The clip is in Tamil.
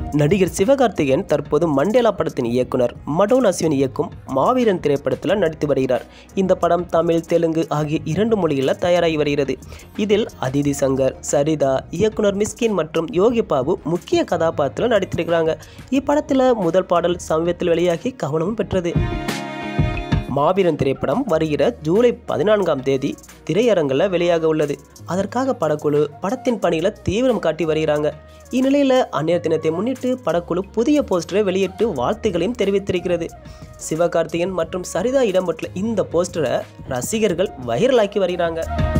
நடிகர் சிவகார்த்திகேயன் தற்போது மண்டேலா படத்தின் இயக்குனர் மடோன் அஸ்வின் இயக்கும் மாவீரன் திரைப்படத்தில் நடித்து வருகிறார். இந்த படம் தமிழ், தெலுங்கு ஆகிய 2 மொழிகளில் தயாராகி வருகிறது. இதில் அதிதி சங்கர், சரிதா, இயக்குனர் மிஸ்கின் மற்றும் யோகி பாபு முக்கிய கதாபாத்திரத்தில் நடித்திருக்கிறாங்க. இப்படத்தில் முதல் பாடல் சமீபத்தில் வெளியாகி கவனமும் பெற்றது. மாவீரன் திரைப்படம் வருகிற ஜூலை 14ஆம் தேதி திரையரங்கில் வெளியாக உள்ளது. அதற்காக படக்குழு படத்தின் பணியில் தீவிரம் காட்டி வருகிறாங்க. இந்நிலையில் அந்நியர் தினத்தை முன்னிட்டு படக்குழு புதிய போஸ்டரை வெளியிட்டு வாழ்த்துக்களையும் தெரிவித்திருக்கிறது. சிவகார்த்திகேயன் மற்றும் சரிதா இடம்பெற்ற இந்த போஸ்டரை ரசிகர்கள் வைரலாக்கி வருகிறாங்க.